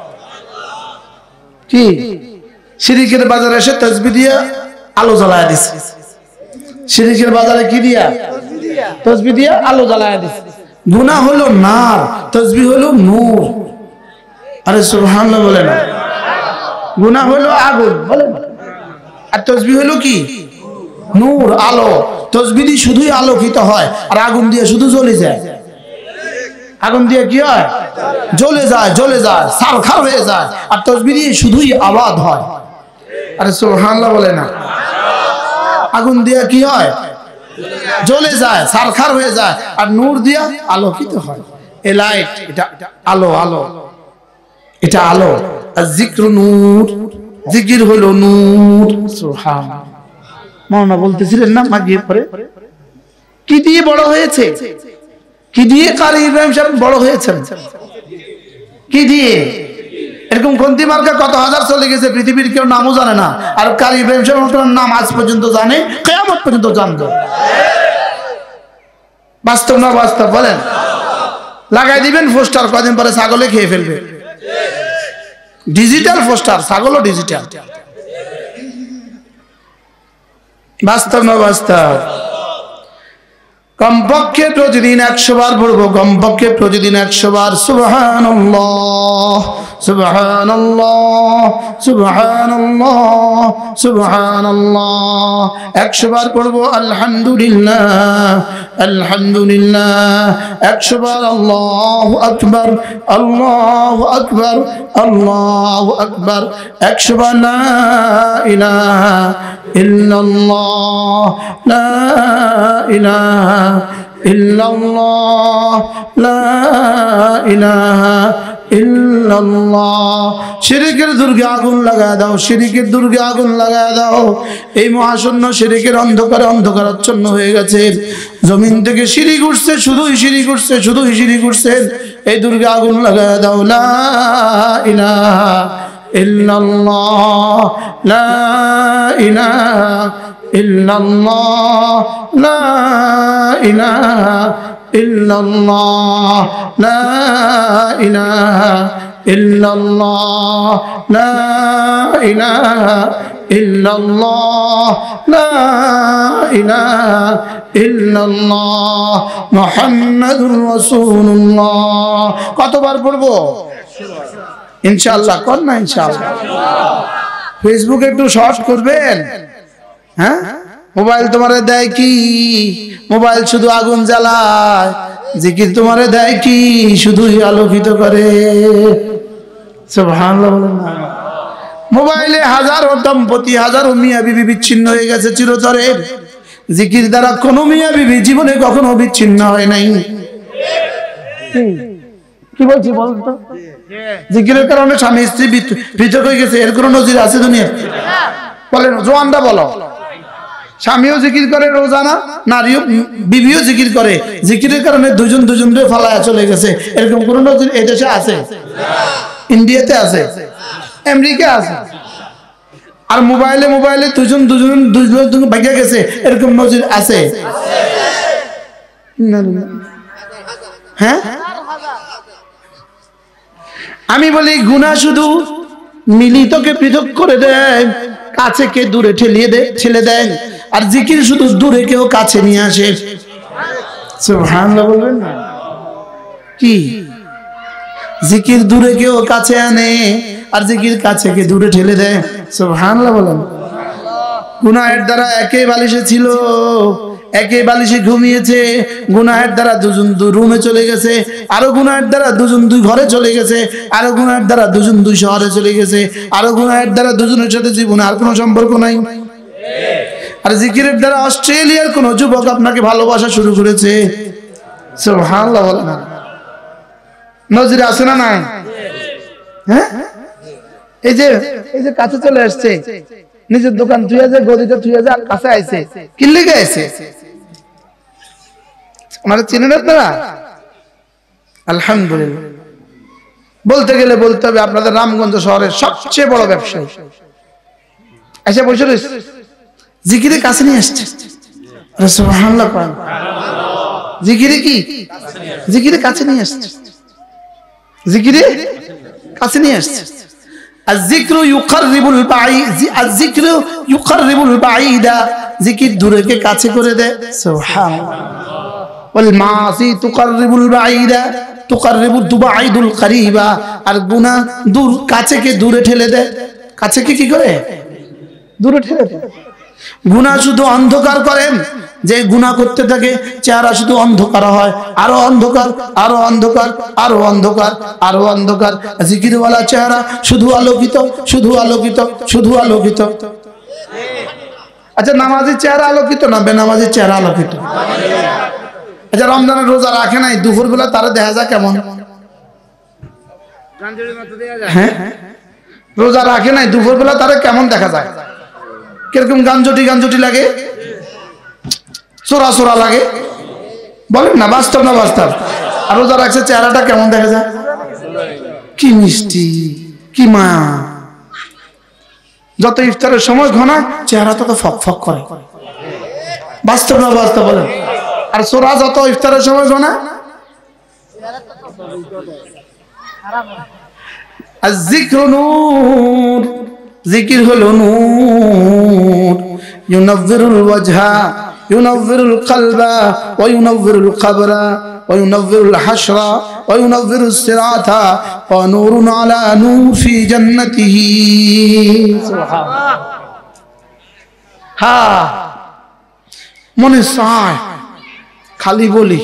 Speaker 1: কি শিরিকের বাজারে এসে তাসবিহ দিয়ে আলো জ্বালায় দিছে। শিরিকের বাজারে কি দিয়া? তাসবিহ দিয়ে আলো জ্বালায় দিছে। গুনাহ হলো নার, তাসবিহ হলো নূর। আরে সুবহানাল্লাহ বলেন। গুনাহ হলো আগুন বলেন, আর তাসবিহ হলো কি? নূর, আলো। তাসবিহ দিয়ে শুধুই আলোকিত হয়, আর আগুন দিয়ে শুধু জ্বলে যায়। আগুন দিয়ে কি হয়? জ্বলে যায়, জ্বলে যায়, ছারখার হয়ে যায়। আর তাসবিহ দিয়ে শুধুই আওয়াজ হয়। আরে সুবহানাল্লাহ বলে না? আগুন দিয়ে কি হয়? জ্বলে যায়, ছারখার হয়ে যায়। আর নূর দিয়া আলোকিত হয়। এ লাইট, এটা আলো, আলো, এটা আলো। আর জিক্র নূর, জিকির হলো নূর। সুবহানাল্লাহ। মাওলানা বলতেছিলেন না মাগিয়ে পরে, কি দিয়ে বড় হয়েছে? কি দিয়ে কারি ইব্রাহিম সাহেব বড় হয়েছেন? কি দিয়ে? এরকম খুন্তি মার্কা কত হাজার চলে গেছে, পৃথিবীর কেউ নামও জানে না। আর কারি ইব্রাহিম সাহেবের নাম আজ পর্যন্ত জানে, কিয়ামত পর্যন্ত জানবে। বাস্তব না বাস্তব বলেন? লাগাই দিবেন পোস্টার, কদিন পরে ছাগলে খেয়ে ফেলবে। ডিজিটাল পোস্টার, ছাগলও ডিজিটাল। বাস্তব না বাস্তব? কমপক্ষে প্রতিদিন 100 বার পড়বো, কমপক্ষে প্রতিদিন 100 বার সুবহানাল্লাহ সুবহানাল্লাহ সুবহানাল্লাহ সুবহানাল্লাহ। 100 বার পড়বো আলহামদুলিল্লাহ আলহামদুলিল্লাহ। 100 বার আল্লাহু আকবার আল্লাহু আকবার আল্লাহু আকবার। 100 বার লা ইলাহা ইল্লাল্লাহ লা ইলাহা ইল্লাল্লাহ লা ইলাহা ইল্লাল্লাহ। শিরকের দুর্গে আগুন লাগায় দাও, শিরকের দুর্গে আগুন লাগায় দাও। এই মহাশূন্য শিরকের অন্ধকারে অন্ধকারাচ্ছন্ন হয়ে গেছে। জমিন থেকে শিরিক উঠছে, শুধুই শিরিক উঠছে, শুধুই শিরিক উঠছে। এই দুর্গে আগুন লাগায় দাও। লা ইলাহা ইল্লাল্লাহ লা ইলাহা ইল্লাল্লাহ লা ইলাহা ইল্লাল্লাহ লা ইলাহা ইল্লাল্লাহ লা ইলাহা ইল্লাল্লাহ লা ইলাহা ইল্লাল্লাহ মুহাম্মাদুর রাসূলুল্লাহ। কতবার পড়বো? ইনশাআল্লাহ। কর না ইনশাআল্লাহ। ফেসবুকে একটু শর্ট করবেন। হ্যাঁ, মোবাইল তোমারে দেয় কি? মোবাইল শুধু আগুন জ্বালায়। জিকির তোমারে দেয় কি? শুধুই আলোকিত করে। সুবহানাল্লাহ বলেন না? মোবাইলে হাজারো দম্পতি, হাজারো মিয়া বিবি বিচ্ছিন্ন হয়ে গেছে চিরতরের। জিকির দ্বারা কোনো মিয়া বিবি জীবনে কখনো বিচ্ছিন্ন হয় নাই। কি বলছি বলতো? জিকিরের কারণে স্বামী স্ত্রী পৃথক হয়ে গেছে, এর কোনো নজির আছে দুনিয়া? বলেন, জোয়ানরা বলো। স্বামীও জিকির করে রোজানা, নারীও বিবিও জিকির করে। জিকিরের কারণে দুজন দুজনকে ফালায়া চলে গেছে, এরকম কোন নজির এই দেশে আছে? ইন্ডিয়াতে আছে, আমেরিকা আছে। আর মোবাইলে মোবাইলে দুজন দুজন ভাগিয়া গেছে, এরকম নজির আছে? হ্যাঁ, আমি বলি গুনাহ শুধু মিলিতকে পৃথক করে দেয়, কাছে কে দূরে ঠেলে দেয়। আর জিকির শুধু দূরে কেউ কাছে নিয়ে আসে। সুবহানাল্লাহ বলবেন না? কি জিকির দূরে কেউ কাছে আনে, আর জিকির কাছে কে দূরে ঠেলে দেয়। সুবহানাল্লাহ বলেন। গুনাহের দ্বারা একে বালিশে ছিল, একে বালিশে ঘুমিয়েছে। গুনাহের দ্বারা দুজন দুই রুমে চলে গেছে, আরো গুনাহের দ্বারা দুজন দুই ঘরে চলে গেছে, আরো গুনাহের দ্বারা দুজন দুই শহরে চলে গেছে, আরো গুনাহের দ্বারা দুজনের সাথে জীবনে আর কোনো সম্পর্ক নাই। আর জিকিরের দ্বারা অস্ট্রেলিয়ার কোন যুবক আপনাকে ভালোবাসা শুরু করেছে। সুবহানাল্লাহ বলেন। নজির আছে না নাই? হ্যাঁ, এই যে কাছে চলে আসছে, নিজের দোকান তুই আছে, গদিটা তুই আছে, কাছে আইছে, কি লেগে আইছে? আমার চিনেন আপনারা? আলহামদুলিল্লাহ। বলতে গেলে বলতে হবে আপনাদের রামগঞ্জ শহরের সবচেয়ে বড় ব্যবসায়ী এসে বসে রয়েছে, জিকিরে কাছে নিয়ে আসছে। সুবহানাল্লাহ। জিকিরে কি? জিকিরে কাছে নিয়ে আসছে, জিকিরে কাছে নিয়ে আসছে। الذكر يقرب البعيد، الذكر يقرب البعيد। জিকির দূরকে কাছে করে দেয়। সুবহানাল্লাহ। والمعاصي تقرب البعيد تقرب تبعد القريب। আর গুনাহ দূর কাছেকে দূরে ঠেলে দেয়। কাছেকে কি করে? দূরে ঠেলে দেয়। গুনাহ শুধু অন্ধকার করেন, যে গুনাহ করতে থাকে চেহারা শুধু অন্ধকার হয়, আরো অন্ধকার, আরো অন্ধকার, আরো অন্ধকার, আরো অন্ধকার। জিকিরওয়ালা চেহারা শুধু আলোকিত, শুধু আলোকিত, শুধু আলোকিত। আচ্ছা, নামাজের চেহারা আলোকিত না বেনামাজের চেহারা আলোকিত? আচ্ছা, রমজানের রোজা রাখে নাই, দুপুর বেলা তারা দেখা যায় কেমন? হ্যাঁ, রোজা রাখে নাই, দুপুর বেলা তারা কেমন দেখা যায়? কিরকম গাঞ্জটি গাঞ্জটি লাগে, সোরা সোরা লাগে? বলেন না, বাস্তব না বাস্তব? আর রোজা রাখছে চেহারাটা কেমন দেখা যায়? কি মিষ্টি, কি মা। যত ইফতারের সময় ঘনায় চেহারা তত ফক ফক করে। বাস্তব না বাস্তব বলেন? আর সূরা যত ইফতারের সময় শোনা الذكر نور জিকির হলো নূর ينور الوجه ينور القلب وينور القبر وينور الحشر وينور الصراط ونور على نور في جنته سبحان হ্যাঁ মনে চায় খালি বলি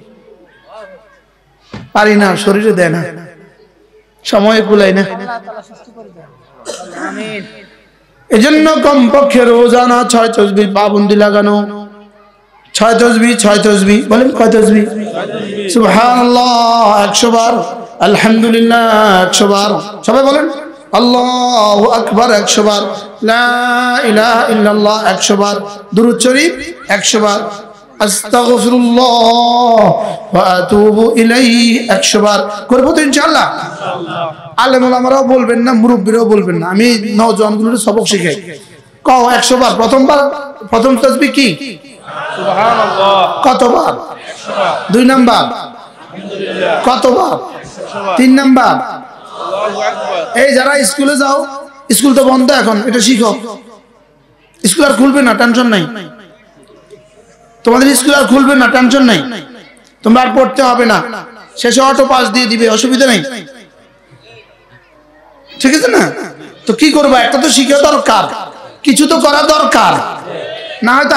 Speaker 1: পারি না শরীরে দেয় না সময় কুলায় না এজন্য কমপক্ষে রোজানা 6 তাসবিহ পাবন্দি লাগানো 6 তাসবিহ বলেন কয় তাসবিহ সুবহানাল্লাহ 100 বার আলহামদুলিল্লাহ 100 বার সবাই বলেন আল্লাহু আকবার 100 বার লা ইলাহা ইল্লাল্লাহ 100 বার দুরূদ শরীফ 100 বার আস্তাগফিরুল্লাহ ওয়া আতুবু ইলাইহি 100 বার করব তো ইনশাআল্লাহ আলেম ওলামারাও বলবেন না মুরব্বিরাও বলবেন না আমি নওজওয়ানগুলোকে সবক শিখাই কও 100 বার প্রথম তাসবিহ কি সুবহানাল্লাহ কতবার 100 বার 2 নাম্বার আলহামদুলিল্লাহ কতবার 3 নাম্বার আল্লাহু আকবার এই যারা স্কুলে যাও স্কুল তো বন্ধ এখন এটা শিখো স্কুল আর খুলবে না টেনশন নাই তোমাদের স্কুল আর খুলবে না টেনশন নাই তোমরা আর পড়তে হবে না শেষে অটো পাস দিয়ে দিবে অসুবিধা নেই ঠিক আছে না তো কি করবা একটা তো শিখা দরকার কিছু তো করা দরকার না হয়তো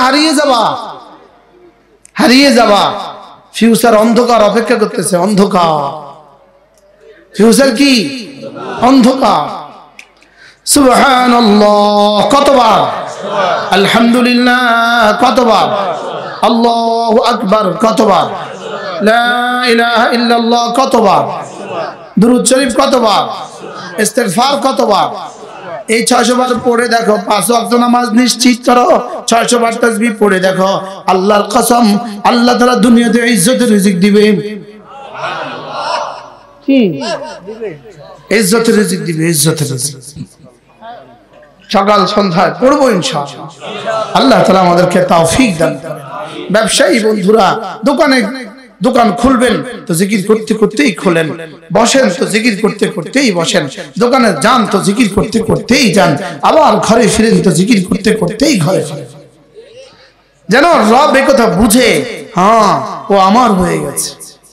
Speaker 1: হারিয়ে যাবা ফিউচার অন্ধকার অপেক্ষা করতেছে অন্ধকার ফিউচার কি অন্ধকার সুবহানাল্লাহ কতবার আলহামদুলিল্লাহ কতবার আল্লাহু আকবার কতবার লা ইলাহা ইল্লাল্লাহ কতবার দুরূদ শরীফ কতবার ইস্তিগফার কতবার এই 600 বার পড়ে দেখো 5 ওয়াক্ত নামাজ নিশ্চিত করো 600 বার তাসবিহ পড়ে দেখো আল্লাহর কসম আল্লাহ তাআলা দুনিয়াতে ইজ্জতের রিজিক দিবে সুবহানাল্লাহ কি দিবে ইজ্জতের রিজিক দিবে ইজ্জতের রিজিক সকাল সন্ধ্যায় পড়বো ইনশাআল্লাহ আল্লাহ তাআলা আমাদেরকে তৌফিক দান করেন ব্যবসায়ী বন্ধুরা দোকান খুলবেন তো জিকির করতে করতেই খোলেন বসেন তো জিকির করতে করতেই বসেন দোকানে যান তো জিকির করতে করতেই যান আবার ঘরে ফিরেন তো জিকির করতে করতেই ঘরে ফিরেন যেন রব এই কথা বুঝে হ্যাঁ ও আমার হয়ে গেছে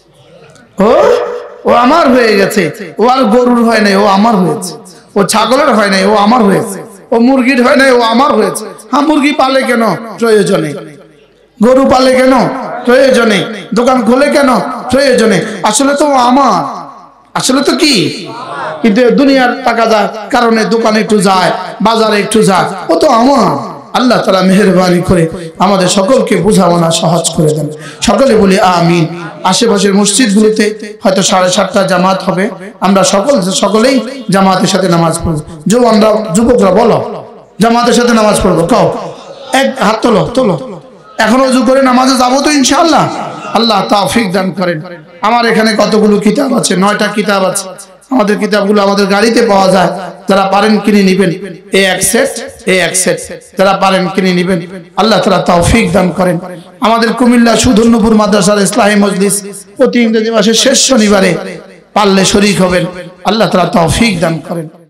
Speaker 1: ও আমার হয়ে গেছে ও আর গরুর হয় নাই ও আমার হয়েছে ও ছাগলের হয় নাই ও আমার হয়েছে ও মুরগির হয় নাই ও আমার হয়েছে হ্যাঁ মুরগি পালে কেন প্রয়োজনে গরু পালে কেন প্রয়োজনে দোকান খোলে কেন প্রয়োজনে আসলে তো আমার আসলে তো কি কিন্তু দুনিয়ার টাকা যায় কারণে দোকানে একটু যায় বাজারে একটু যায় ও তো আমার আল্লাহ তাআলা মেহেরবানি করে আমাদের সকলকে বোঝানো সহজ করে দেন সকলে বলি আমিন আশেপাশের মসজিদগুলোতে হয়তো 7:30 জামাত হবে আমরা সকলেই জামাতের সাথে নামাজ পড়ব যুবকরা বলো জামাতের সাথে নামাজ পড়বো কও এক হাত তোলো এখন ওযু করে নামাজে যাব তো ইনশাআল্লাহ আল্লাহ তৌফিক দান করেন আমার এখানে কতগুলো কিতাব আছে 9টা কিতাব আছে আমাদের কিতাবগুলো আমাদের গাড়িতে পাওয়া যায় যারা পারেন কিনে নেবেন এই এক সেট যারা পারেন কিনে নেবেন আল্লাহ তাআলা তৌফিক দান করেন আমাদের কুমিল্লা সুধন্যপুর মাদ্রাসার ইসলাহি মজলিস প্রতি ইংরেজি মাসের শেষ শনিবারে পারলে শরীক হবেন আল্লাহ তাআলা তৌফিক দান করেন